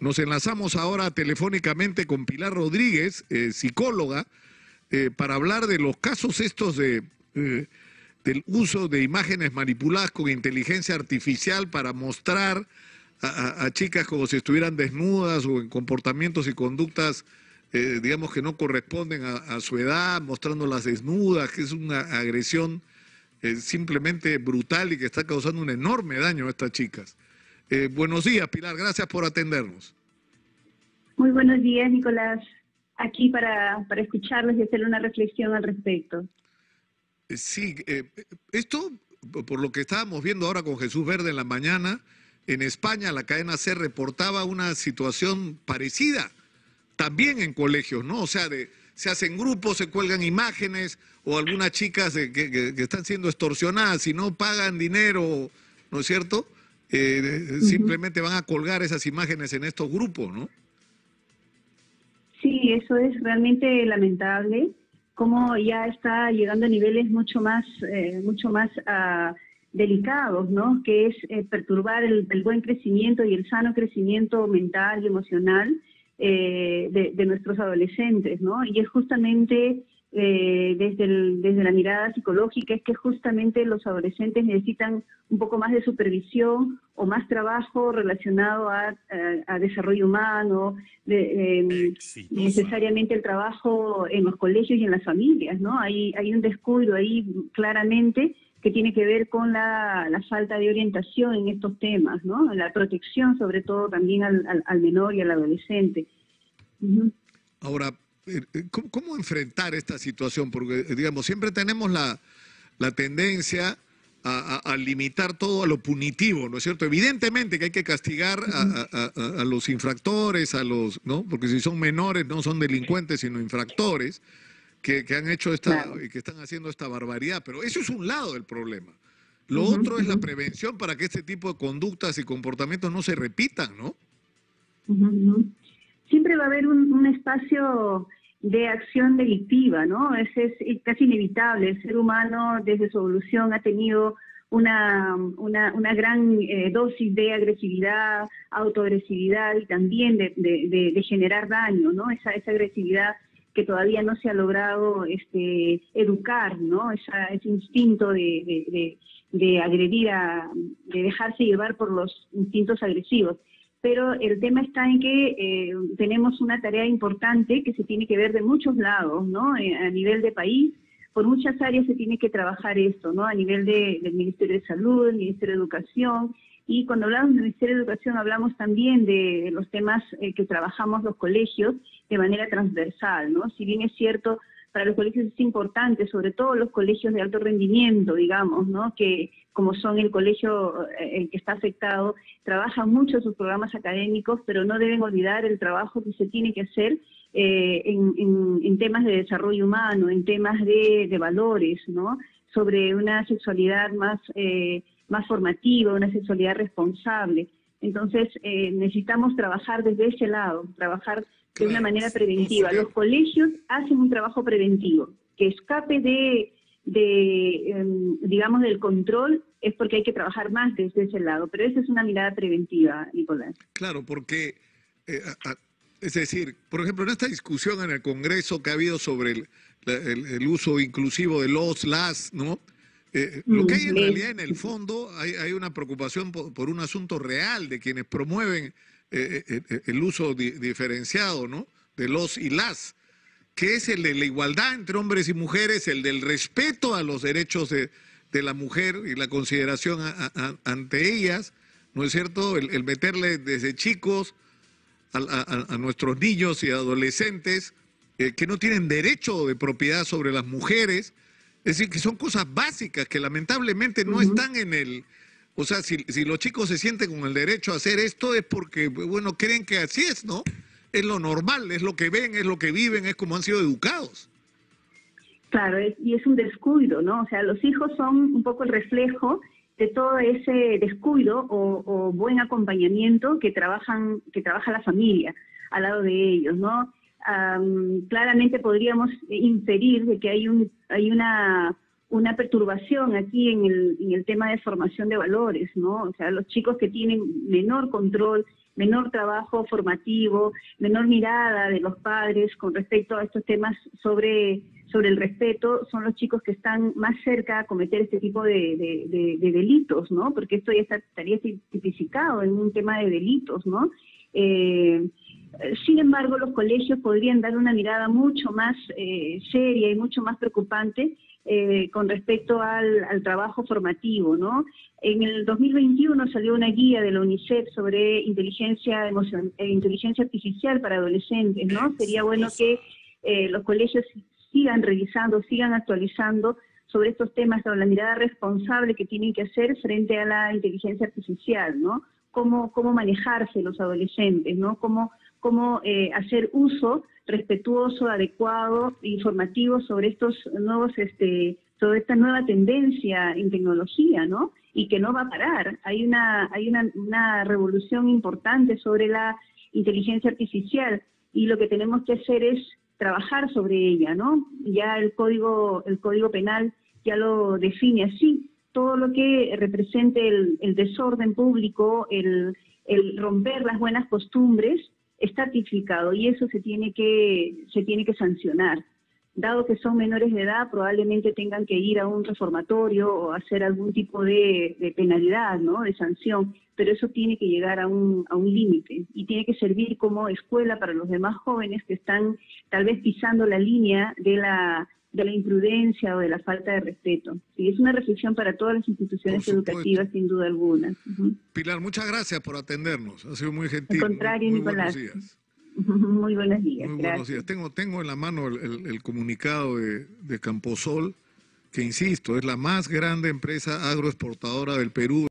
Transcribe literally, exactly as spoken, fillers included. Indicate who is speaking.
Speaker 1: Nos enlazamos ahora telefónicamente con Pilar Rodríguez, eh, psicóloga, eh, para hablar de los casos estos de, eh, del uso de imágenes manipuladas con inteligencia artificial para mostrar a, a, a chicas como si estuvieran desnudas o en comportamientos y conductas, eh, digamos, que no corresponden a, a su edad, mostrándolas desnudas, que es una agresión eh, simplemente brutal y que está causando un enorme daño a estas chicas. Eh, buenos días, Pilar, gracias por atendernos.
Speaker 2: Muy buenos días, Nicolás. Aquí para, para escucharlos y hacer una reflexión al respecto.
Speaker 1: Eh, sí, eh, esto, por lo que estábamos viendo ahora con Jesús Verde en la mañana, en España la cadena C reportaba una situación parecida, también en colegios, ¿no? O sea, de, se hacen grupos, se cuelgan imágenes, o algunas chicas de, que, que, que están siendo extorsionadas, si no pagan dinero, ¿no es cierto? Eh, uh-huh. Simplemente van a colgar esas imágenes en estos grupos, ¿no?
Speaker 2: Sí, eso es realmente lamentable, cómo ya está llegando a niveles mucho más, eh, mucho más uh, delicados, ¿no? Que es eh, perturbar el, el buen crecimiento y el sano crecimiento mental y emocional eh, de, de nuestros adolescentes, ¿no? Y es justamente eh, desde, el, desde la mirada psicológica, es que justamente los adolescentes necesitan un poco más de supervisión o más trabajo relacionado a, a, a desarrollo humano, de, eh, necesariamente el trabajo en los colegios y en las familias, ¿no? Hay, hay un descuido ahí claramente que tiene que ver con la, la falta de orientación en estos temas, ¿no? La protección sobre todo también al, al, al menor y al adolescente. Uh-huh.
Speaker 1: Ahora, ¿cómo, ¿cómo enfrentar esta situación? Porque, digamos, siempre tenemos la, la tendencia a, a, a limitar todo a lo punitivo, ¿no es cierto? Evidentemente que hay que castigar a, a, a, a los infractores, a los, ¿no? Porque si son menores no son delincuentes, sino infractores que, que han hecho esta, claro, y que están haciendo esta barbaridad. Pero eso es un lado del problema. Lo uh-huh, otro es uh-huh. la prevención para que este tipo de conductas y comportamientos no se repitan, ¿no?
Speaker 2: Uh-huh. Siempre va a haber un, un espacio de acción delictiva, ¿no? Es, es, es casi inevitable. El ser humano desde su evolución ha tenido una, una, una gran eh, dosis de agresividad, autoagresividad y también de, de, de, de generar daño, ¿no? Esa, esa agresividad que todavía no se ha logrado este, educar, ¿no? Esa, ese instinto de, de, de, de agredir, a, de dejarse llevar por los instintos agresivos. Pero el tema está en que eh, tenemos una tarea importante que se tiene que ver de muchos lados, ¿no? Eh, a nivel de país, por muchas áreas se tiene que trabajar esto, ¿no? A nivel de, del Ministerio de Salud, del Ministerio de Educación, y cuando hablamos del Ministerio de Educación hablamos también de los temas eh, que trabajamos los colegios de manera transversal, ¿no? Si bien es cierto, para los colegios es importante, sobre todo los colegios de alto rendimiento, digamos, ¿no? Que como son el colegio el que está afectado, trabajan mucho sus programas académicos, pero no deben olvidar el trabajo que se tiene que hacer eh, en, en, en temas de desarrollo humano, en temas de, de valores, ¿no? Sobre una sexualidad más, eh, más formativa, una sexualidad responsable. Entonces, eh, necesitamos trabajar desde ese lado, trabajar de una manera preventiva. Los colegios hacen un trabajo preventivo, que escape de, de eh, digamos, del control, es porque hay que trabajar más desde ese lado. Pero esa es una mirada preventiva, Nicolás.
Speaker 1: Claro, porque, eh, a, es decir, por ejemplo, en esta discusión en el Congreso que ha habido sobre el, el, el uso inclusivo de los, las, ¿no? Eh, mm, lo que hay en realidad en el fondo, hay, hay una preocupación por, por un asunto real de quienes promueven Eh, eh, el uso di diferenciado, ¿no? De los y las, que es el de la igualdad entre hombres y mujeres, el del respeto a los derechos de, de la mujer y la consideración a, a, ante ellas, ¿no es cierto? El, el meterle desde chicos a, a, a nuestros niños y adolescentes eh, que no tienen derecho de propiedad sobre las mujeres, es decir, que son cosas básicas que lamentablemente no uh-huh. están en el... O sea, si, si los chicos se sienten con el derecho a hacer esto es porque, bueno, creen que así es, ¿no? Es lo normal, es lo que ven, es lo que viven, es como han sido educados.
Speaker 2: Claro, es, y es un descuido, ¿no? O sea, los hijos son un poco el reflejo de todo ese descuido o, o buen acompañamiento que trabajan, que trabaja la familia al lado de ellos, ¿no? Um, claramente podríamos inferir de que hay un, hay una una perturbación aquí en el, en el tema de formación de valores, ¿no? O sea, los chicos que tienen menor control menor trabajo formativo, menor mirada de los padres con respecto a estos temas sobre, sobre el respeto, son los chicos que están más cerca a cometer este tipo de, de, de, de delitos, ¿no? Porque esto ya está, estaría tipificado en un tema de delitos, ¿no? Eh, Sin embargo, los colegios podrían dar una mirada mucho más eh, seria y mucho más preocupante eh, con respecto al, al trabajo formativo, ¿no? En el dos mil veintiuno salió una guía de la UNICEF sobre inteligencia emocion eh, inteligencia artificial para adolescentes, ¿no? Sería bueno que eh, los colegios sigan revisando, sigan actualizando sobre estos temas, sobre la mirada responsable que tienen que hacer frente a la inteligencia artificial, ¿no? Cómo, cómo manejarse los adolescentes, ¿no? Cómo, cómo eh, hacer uso respetuoso, adecuado, informativo sobre estos nuevos, este, sobre esta nueva tendencia en tecnología, ¿no? Y que no va a parar. Hay una, hay una, una revolución importante sobre la inteligencia artificial y lo que tenemos que hacer es trabajar sobre ella, ¿no? Ya el código, el código penal ya lo define así. Todo lo que represente el, el desorden público, el, el romper las buenas costumbres, está tipificado y eso se tiene que, se tiene que sancionar. Dado que son menores de edad, probablemente tengan que ir a un reformatorio o hacer algún tipo de, de penalidad, ¿no? De sanción, pero eso tiene que llegar a un, a un límite y tiene que servir como escuela para los demás jóvenes que están tal vez pisando la línea de la de la imprudencia o de la falta de respeto. Sí, es una reflexión para todas las instituciones educativas, sin duda alguna. Uh-huh.
Speaker 1: Pilar, muchas gracias por atendernos. Ha sido muy gentil.
Speaker 2: Al contrario,
Speaker 1: muy, muy
Speaker 2: Nicolás.
Speaker 1: Buenos días.
Speaker 2: Muy buenos días.
Speaker 1: Muy
Speaker 2: gracias.
Speaker 1: buenos días. Tengo, tengo en la mano el, el, el comunicado de, de Camposol, que insisto, es la más grande empresa agroexportadora del Perú.